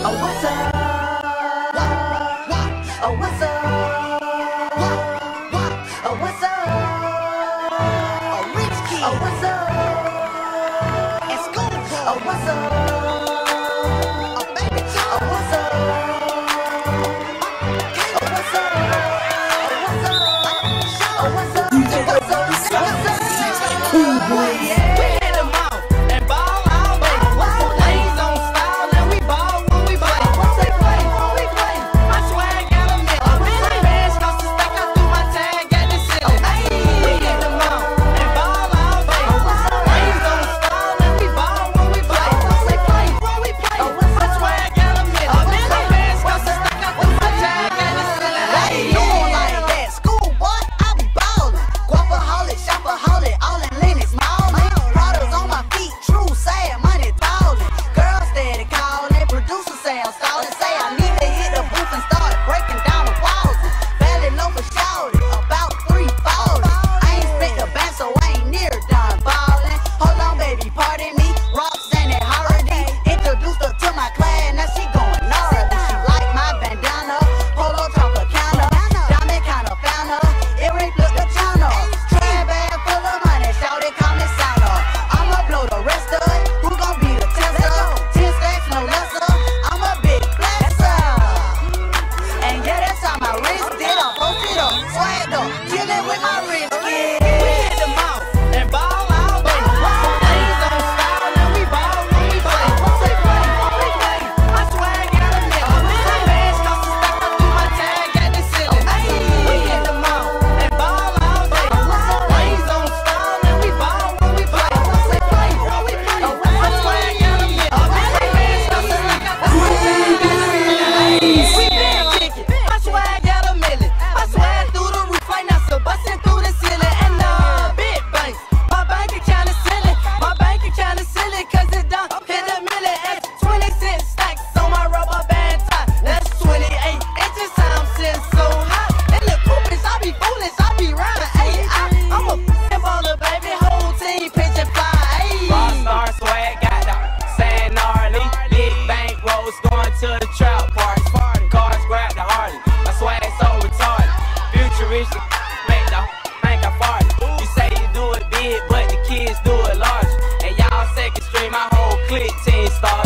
Oh, what's up? Oh, what's up? Oh, what's up? Oh, rich kid. Oh, what's up? It's school. Oh, what's up? Oh, baby. Oh, what's up? Oh, what's up? Oh, what's up? Oh, what's up? What's up? Team stars.